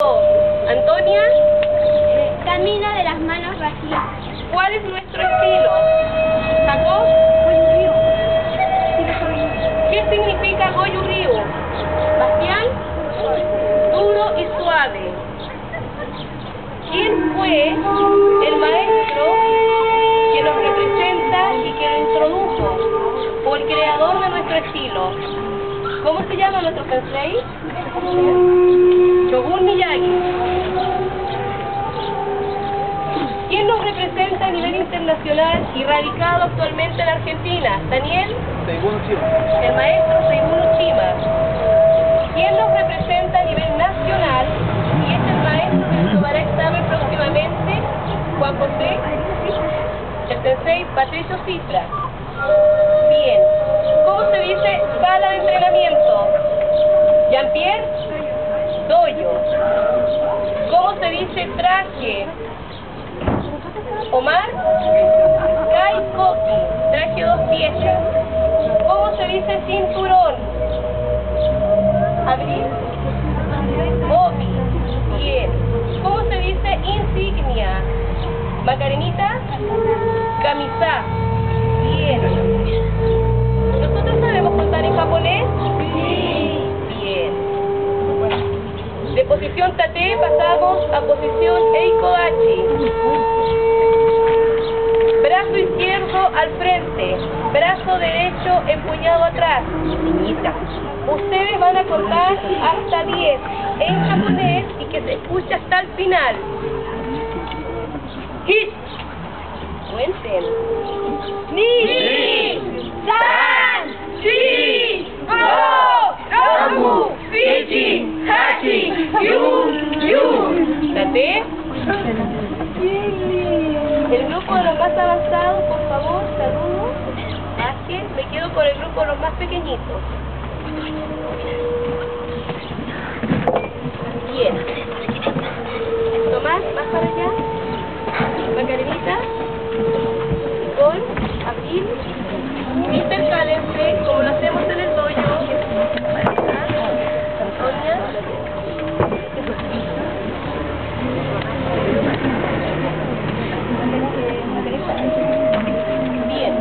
Antonia, camino de las manos vacías. ¿cuál es nuestro estilo? Jacob, ¿qué significa Goju Ryu? Bastián, duro y suave. ¿Quién fue el maestro que nos representa y que lo introdujo? O el creador de nuestro estilo. ¿Cómo se llama nuestro sensei? Shogun Miyagi. ¿Quién nos representa a nivel internacional y radicado actualmente en Argentina? Daniel. El maestro Seigun Uchima. ¿Quién nos representa a nivel nacional y es el maestro que nos tomará examen próximamente? Juan José. El sensei Patricio Citra. Bien. ¿Cómo se dice sala de entrenamiento? Jean-Pierre. Doyo. ¿Cómo se dice traje? Omar. Kai Koki. Traje 2 piezas. ¿Cómo se dice cinturón? Abril. Obi. Bien. ¿Cómo se dice insignia? Macarenita. Camisa. Bien. ¿Nosotros sabemos contar en japonés? Sí. Bien. De posición tate pasamos a posición eikodachi. Brazo izquierdo al frente, brazo derecho empuñado atrás. Ustedes van a contar hasta 10 en japonés y que se escuche hasta el final. Hit. Cuenten. Ni, san, shi, go, roku, ichi, hachi, yu. ¿Tate? El grupo de los más avanzados, por favor, saludos. Bajen, me quedo con el grupo de los más pequeñitos. Bien. Tomás, más para allá. Macarenita. Nicole, Abril. Intercálense, como lo hacemos en el dojo. Antonia. Bien.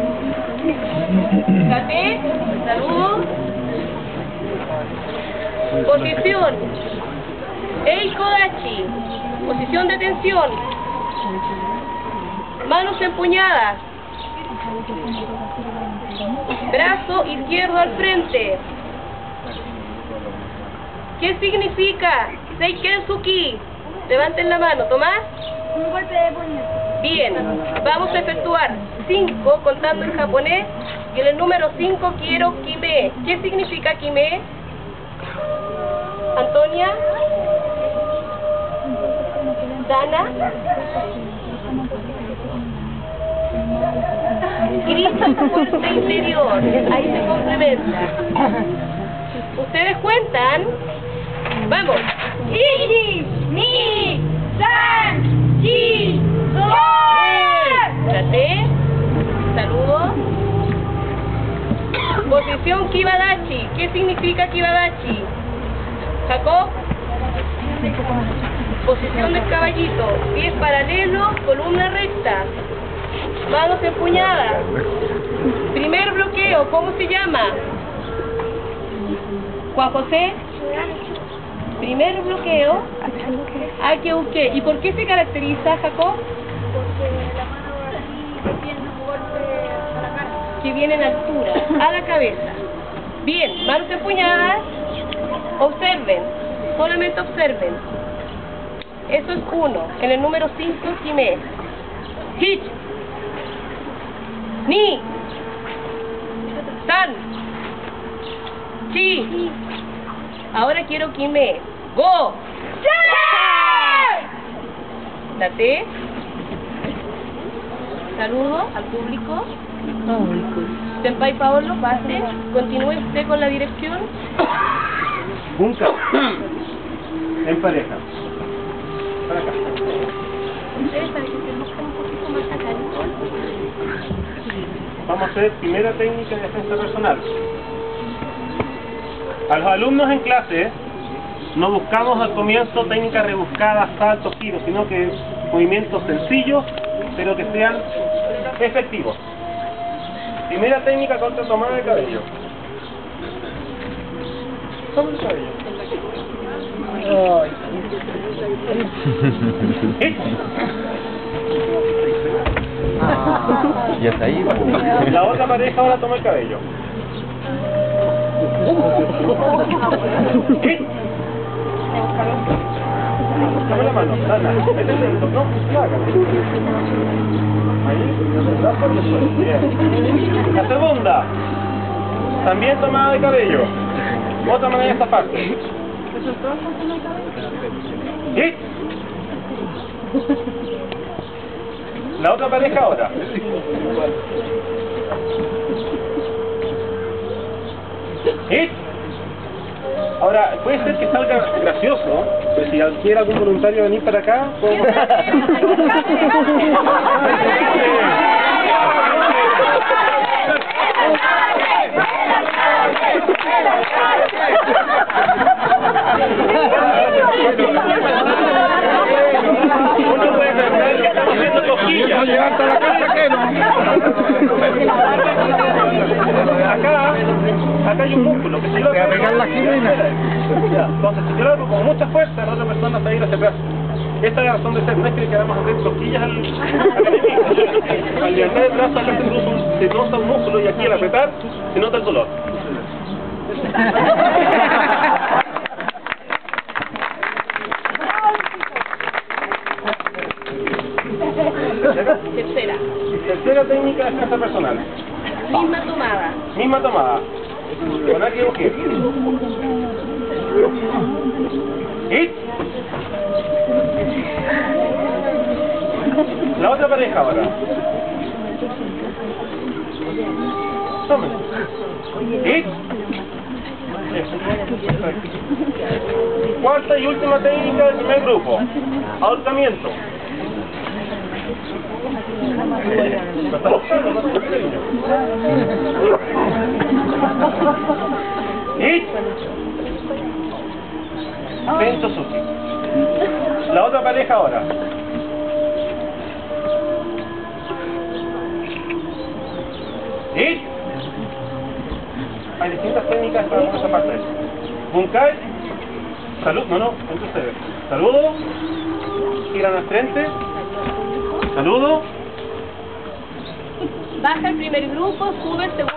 Cate, saludos. Posición. Eikodachi. Posición de tensión. Manos empuñadas. Brazo izquierdo al frente. ¿Qué significa Seikensuki? Levanten la mano. ¿Tomás? Un golpe de puño. Bien, vamos a efectuar 5 contando en japonés y en el número 5 quiero kime. ¿Qué significa kime? Antonia. Dana. Grito fuerte interior. Ahí se complementa. Ustedes cuentan. Vamos. Ichi, ni, san, chi, go. Trate. Saludos. Posición Kibadachi. ¿Qué significa Kibadachi? Jacob. Posición del caballito. Pies paralelos, columna recta. Manos empuñadas. Primer bloqueo, ¿cómo se llama? Juan José. Primer bloqueo. Akeuke. ¿Y por qué se caracteriza, Jacob? Porque la mano así tiene un golpe a la cara. Que viene en altura, a la cabeza. Bien, manos empuñadas. Observen, solamente observen. Eso es 1. En el número 5, kime. Hich. Ni. San. Chi. Ahora quiero kime. Go. Date. Saludo al público. Senpai Paolo, pase. Continúe usted con la dirección. Bunka. En pareja. Para acá. Ustedes saben que tenemos que un poquito más acá. Vamos a hacer primera técnica de defensa personal. A los alumnos en clase No buscamos al comienzo técnicas rebuscadas, saltos, giros, sino que movimientos sencillos, pero que sean efectivos. Primera técnica contra tomada de cabello. Toma el cabello. Y hasta ahí. La otra pareja ahora toma el cabello. Dame la mano, dale, métete dentro, no, hágale. Ahí, bien. La segunda, también tomada de cabello. Otra manera de esta parte. ¿Sí? La otra pareja ahora. ¿Sí? Ahora, puede ser que salga gracioso, pero si quiere algún voluntario venir para acá, podemos... Llegarte a la casa que no. Acá hay un músculo que si yo lo a pegar la esquina. Entonces, si yo lo hago con mucha fuerza, la otra persona se va a ir hacia atrás. Esta es la razón de ser, no es que le queramos hacer cosquillas al enemigo. Al levantar el brazo acá se nota un músculo y aquí al apretar se nota el dolor. Tercera técnica de defensa personal. Misma tomada. Misma tomada. Con aquí o qué. ¿Y? La otra pareja ahora. Tomen. ¿Y? Cuarta y última técnica del primer grupo. Ahorcamiento. ¿Y? Pento Suki. La otra pareja ahora. ¿Y? Hay distintas técnicas para esa parte. Bunkai. Salud, no, entre ustedes. Saludo. Giran al frente. Saludo. Baja el primer grupo, sube el segundo.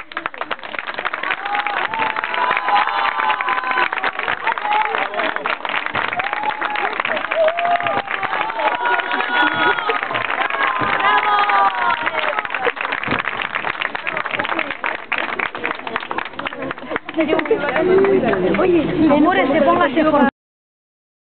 Oye, amores, póngase por